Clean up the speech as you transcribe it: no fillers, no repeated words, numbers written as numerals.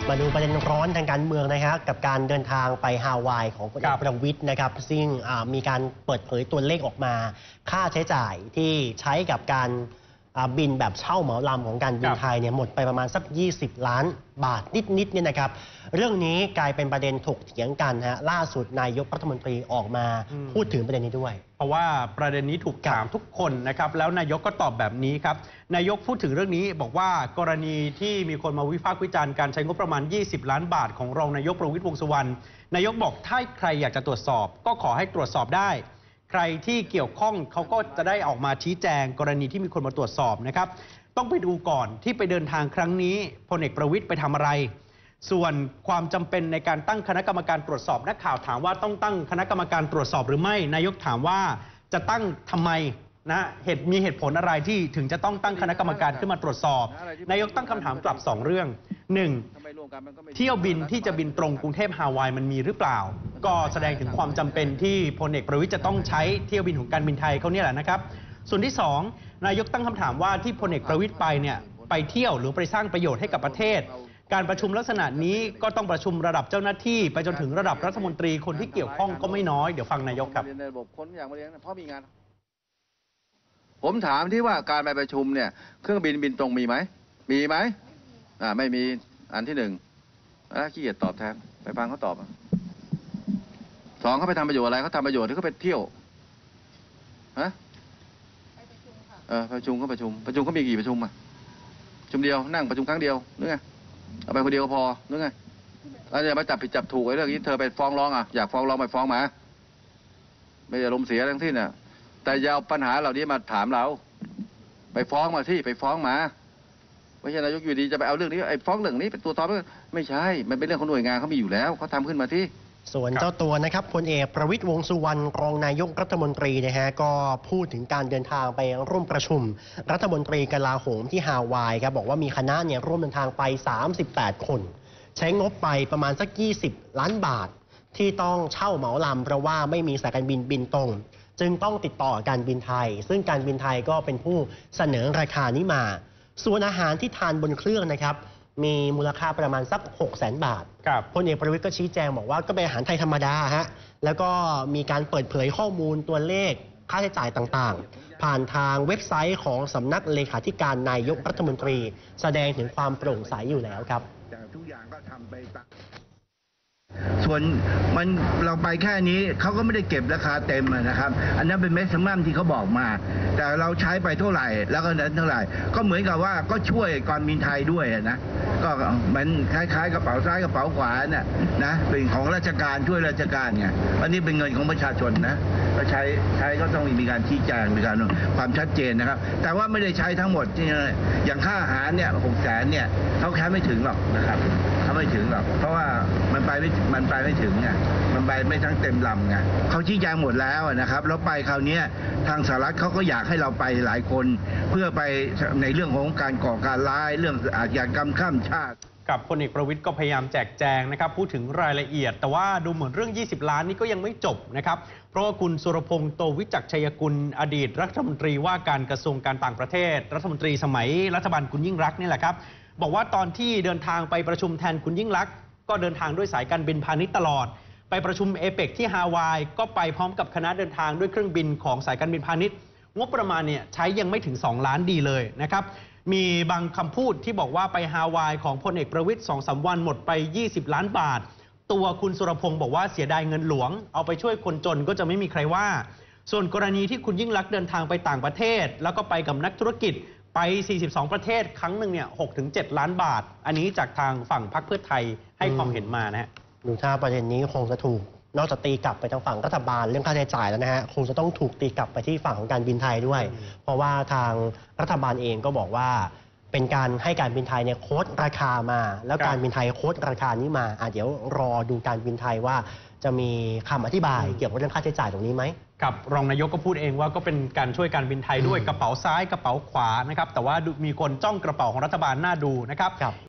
มาดูประเด็นร้อนทางการเมืองนะครับกับการเดินทางไปฮาวายของพลเอกประวิตรนะครับซึ่งมีการเปิดเผยตัวเลขออกมาค่าใช้จ่ายที่ใช้กับการบินแบบเช่าเหมาลำของการบินไทยเนี่ยหมดไปประมาณสัก20 ล้านบาทนิดๆเนี่ยนะครับเรื่องนี้กลายเป็นประเด็นถกเถียงกันฮะล่าสุดนายกรัฐมนตรีออกมาพูดถึงประเด็นนี้ด้วยเพราะว่าประเด็นนี้ถูกถามทุกคนนะครับแล้วนายกก็ตอบแบบนี้ครับนายกพูดถึงเรื่องนี้บอกว่ากรณีที่มีคนมาวิพากษ์วิจารณ์การใช้งบประมาณ20 ล้านบาทของรองนายกประวิตร วงษ์สุวรรณนายกบอกถ้าใครอยากจะตรวจสอบก็ขอให้ตรวจสอบได้ใครที่เกี่ยวข้องเขาก็จะได้ออกมาชี้แจงกรณีที่มีคนมาตรวจสอบนะครับต้องไปดูก่อนที่ไปเดินทางครั้งนี้พลเอกประวิตรไปทำอะไรส่วนความจำเป็นในการตั้งคณะกรรมการตรวจสอบนักข่าวถามว่าต้องตั้งคณะกรรมการตรวจสอบหรือไม่นายกถามว่าจะตั้งทำไมนะมีเหตุผลอะไรที่ถึงจะต้องตั้งคณะกรรมการขึ้นมาตรวจสอบนายกตั้งคำถามกลับ2เรื่อง1เที่ยวบินที่จะบินตรงกรุงเทพฮาวายมันมีหรือเปล่าก็แสดงถึงความจำเป็นที่พลเอกประวิตรจะต้องใช้เที่ยวบินของการบินไทยเขาเนี่ยแหละนะครับส่วนที่2นายกตั้งคำถามว่าที่พลเอกประวิตรไปเนี่ยไปเที่ยวหรือไปสร้างประโยชน์ให้กับประเทศการประชุมลักษณะนี้ก็ต้องประชุมระดับเจ้าหน้าที่ไปจนถึงระดับรัฐมนตรีคนที่เกี่ยวข้องก็ไม่น้อยเดี๋ยวฟังนายกครับผมถามที่ว่าการไปประชุมเนี่ยเครื่องบินตรงมีไหมไม่มีอันที่หนึ่งขี้เกียจตอบแทนไปฟังเขาตอบ2เขาไปทำประโยชน์อะไรเขาทำประโยชน์หรือเขาไปเที่ยวประชุมก็ประชุมก็มีกี่ประชุมประชุมเดียวนั่งประชุมครั้งเดียวหรือไงเอาไปคนเดียวพอหรือไงแล้วจะมาจับผิดจับถูกไอ้เรื่องนี้เธอไปฟ้องร้องอยากฟ้องร้องไปฟ้องมาไม่อารมณ์เสียทั้งสิ้นแต่อย่าเอาปัญหาเหล่านี้มาถามเราไปฟ้องมาที่ไปฟ้องมาไม่ใช่นายกอยู่ดีจะไปเอาเรื่องนี้ไอ้ฟ้องเรื่องนี้เป็นตัวตอบไม่ใช่มันเป็นเรื่องของหน่วยงานเขามีอยู่แล้วเขาทำขึ้นมาที่ส่วนเจ้าตัวนะครับพลเอกประวิตร วงษ์สุวรรณรองนายกรัฐมนตรีนะฮะก็พูดถึงการเดินทางไปร่วมประชุมรัฐมนตรีกลาโหมที่ฮาวายครับบอกว่ามีคณะเนี่ยร่วมเดินทางไป38 คนใช้งบไปประมาณสัก20 ล้านบาทที่ต้องเช่าเหมาลำเพราะว่าไม่มีสายการบินตรงจึงต้องติดต่อการบินไทยซึ่งการบินไทยก็เป็นผู้เสนอราคานี้มาส่วนอาหารที่ทานบนเครื่องนะครับมีมูลค่าประมาณสัก600,000 บาทพลเอกประวิตรก็ชี้แจงบอกว่าก็เป็นอาหารไทยธรรมดาฮะแล้วก็มีการเปิดเผยข้อมูลตัวเลขค่าใช้จ่ายต่างๆผ่านทางเว็บไซต์ของสำนักเลขาธิการนายกรัฐมนตรีแสดงถึงความโปร่งใสอยู่แล้วครับทุกอย่างก็ทำไปส่วนเราไปแค่นี้เขาก็ไม่ได้เก็บราคาเต็มนะครับอันนั้นเป็นเม็ดซัมมัมที่เขาบอกมาแต่เราใช้ไปเท่าไหร่แล้วก็นั้นเท่าไหร่ก็เหมือนกับว่าก็ช่วยการบินไทยด้วยนะก็มันคล้ายๆกระเป๋าซ้ายกระเป๋าขวาเนี่ยนะเป็นของราชการช่วยราชการไงอันนี้เป็นเงินของประชาชนนะก็ใช้ก็ต้องมีการชี้แจงมีการความชัดเจนนะครับแต่ว่าไม่ได้ใช้ทั้งหมดอย่างค่าอาหารเนี่ย600,000เนี่ยเขาแค่ไม่ถึงหรอกนะครับเขาไม่ถึงหรอกเพราะว่ามันไปไม่ถึงไงมันไปไม่ทั้งเต็มลำไงเขาชี้แจงหมดแล้วนะครับแล้วไปคราวนี้ทางสหรัฐเขาก็อยากให้เราไปหลายคนเพื่อไปในเรื่องของการก่อการร้ายเรื่องอาชญากรรมข้ามชาติกับพลเอกประวิตรก็พยายามแจกแจงนะครับพูดถึงรายละเอียดแต่ว่าดูเหมือนเรื่อง20 ล้านนี้ก็ยังไม่จบนะครับเพราะว่าคุณสุรพงษ์โตวิจักรชัยกุลอดีตรัฐมนตรีว่าการกระทรวงการต่างประเทศรัฐมนตรีสมัยรัฐบาลคุณยิ่งรักษณ์นี่แหละครับบอกว่าตอนที่เดินทางไปประชุมแทนคุณยิ่งรักษณ์ก็เดินทางด้วยสายการบินพาณิชย์ตลอดไปประชุมเอเปกที่ฮาวายก็ไปพร้อมกับคณะเดินทางด้วยเครื่องบินของสายการบินพาณิชย์งบประมาณเนี่ยใช้ยังไม่ถึง2 ล้านดีเลยนะครับมีบางคำพูดที่บอกว่าไปฮาวายของพลเอกประวิตร 2-3 วันหมดไป20 ล้านบาทตัวคุณสุรพงษ์บอกว่าเสียดายเงินหลวงเอาไปช่วยคนจนก็จะไม่มีใครว่าส่วนกรณีที่คุณยิ่งลักษณ์เดินทางไปต่างประเทศแล้วก็ไปกับนักธุรกิจไป42 ประเทศครั้งหนึ่งเนี่ย6-7 ล้านบาทอันนี้จากทางฝั่งพรรคเพื่อไทยให้ความเห็นมานะฮะดูถ้าประเด็นนี้คงจะถูกนอกจากตีกลับไปทางฝั่งรัฐบาลเรื่องค่าใช้จ่ายแล้วนะฮะคงจะต้องถูกตีกลับไปที่ฝั่งของการบินไทยด้วยเพราะว่าทางรัฐบาลเองก็บอกว่าเป็นการให้การบินไทยเนี่ยโค้ดราคามาแล้วการบินไทยโค้ดราคานี้มาเดี๋ยวรอดูการบินไทยว่าจะมีคำอธิบายเกี่ยวกับเรื่องค่าใช้จ่ายตรงนี้ไหมกับรองนายกก็พูดเองว่าก็เป็นการช่วยการบินไทยด้วยกระเป๋าซ้ายกระเป๋าขวานะครับแต่ว่ามีคนจ้องกระเป๋าของรัฐบาลน่าดูนะครับ